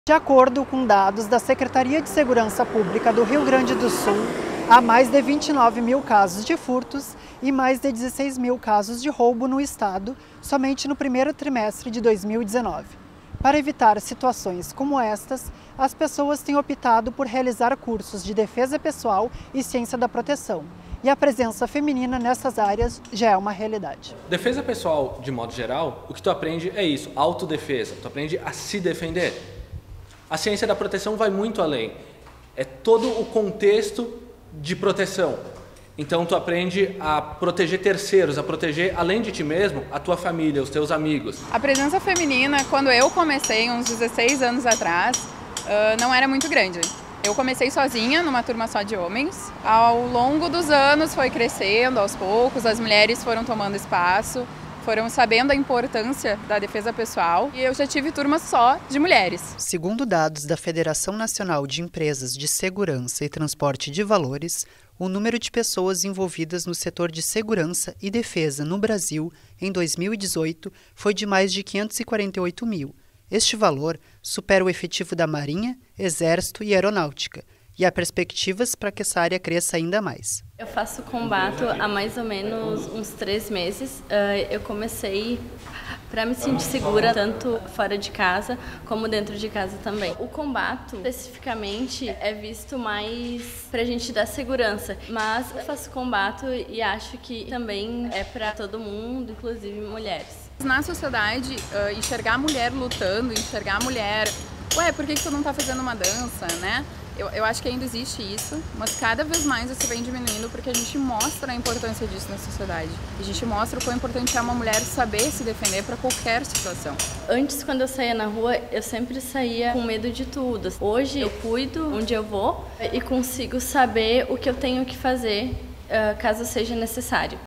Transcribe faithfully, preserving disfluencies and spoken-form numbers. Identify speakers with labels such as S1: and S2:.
S1: De acordo com dados da Secretaria de Segurança Pública do Rio Grande do Sul, há mais de vinte e nove mil casos de furtos e mais de dezesseis mil casos de roubo no estado, somente no primeiro trimestre de dois mil e dezenove. Para evitar situações como estas, as pessoas têm optado por realizar cursos de defesa pessoal e ciência da proteção. E a presença feminina nessas áreas já é uma realidade.
S2: Defesa pessoal, de modo geral, o que tu aprende é isso, autodefesa. Tu aprende a se defender. A ciência da proteção vai muito além. É todo o contexto de proteção. Então tu aprende a proteger terceiros, a proteger, além de ti mesmo, a tua família, os teus amigos.
S3: A presença feminina, quando eu comecei, uns dezesseis anos atrás, não era muito grande. Eu comecei sozinha, numa turma só de homens. Ao longo dos anos foi crescendo, aos poucos, as mulheres foram tomando espaço, foram sabendo a importância da defesa pessoal e eu já tive turma só de mulheres.
S1: Segundo dados da Federação Nacional de Empresas de Segurança e Transporte de Valores, o número de pessoas envolvidas no setor de segurança e defesa no Brasil em dois mil e dezoito foi de mais de quinhentos e quarenta e oito mil. Este valor supera o efetivo da Marinha, Exército e Aeronáutica, e há perspectivas para que essa área cresça ainda mais.
S4: Eu faço combato há mais ou menos uns três meses. Eu comecei para me sentir segura, tanto fora de casa como dentro de casa também. O combato, especificamente, é visto mais para a gente dar segurança, mas eu faço combato e acho que também é para todo mundo, inclusive mulheres.
S3: Na sociedade, enxergar a mulher lutando, enxergar a mulher, ué, por que que tu não tá fazendo uma dança, né? Eu, eu acho que ainda existe isso, mas cada vez mais isso vem diminuindo porque a gente mostra a importância disso na sociedade. A gente mostra o quão importante é uma mulher saber se defender para qualquer situação.
S4: Antes, quando eu saía na rua, eu sempre saía com medo de tudo. Hoje eu cuido onde eu vou e consigo saber o que eu tenho que fazer caso seja necessário.